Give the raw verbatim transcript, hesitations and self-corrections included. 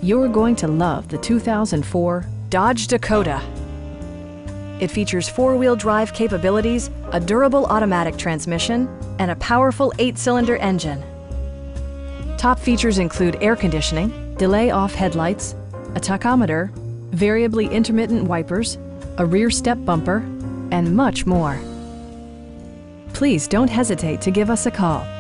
You're going to love the two thousand four Dodge Dakota. It features four-wheel drive capabilities, a durable automatic transmission, and a powerful eight-cylinder engine. Top features include air conditioning, delay-off headlights, a tachometer, variably intermittent wipers, a rear step bumper, and much more. Please don't hesitate to give us a call.